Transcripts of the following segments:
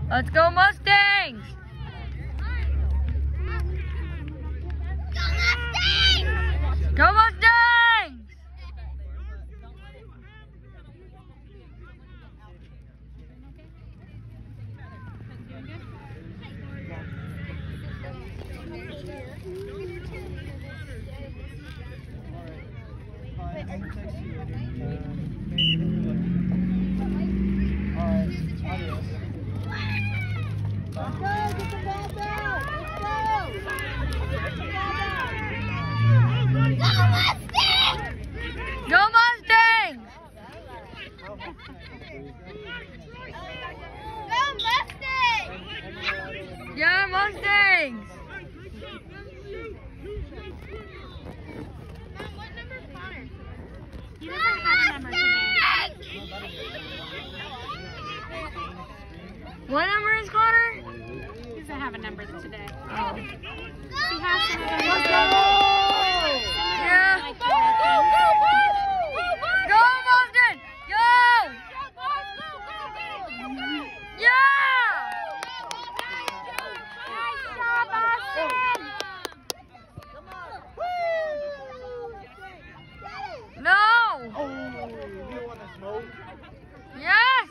Let's go Mustangs! Go Mustangs! Go Mustangs! Yeah, Mustangs! Mom, what number is Connor? He doesn't have a number today. What number is Connor? He doesn't have a number today. Oh. He has to have a number. Yeah. Go Boston! Go! Yeah! Nice job, Boston! No! Yes!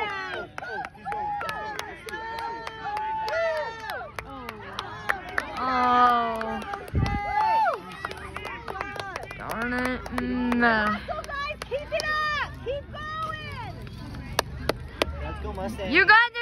Oh. Darn it. No. Keep it up! Keep going! Let's go, Mustang. You guys are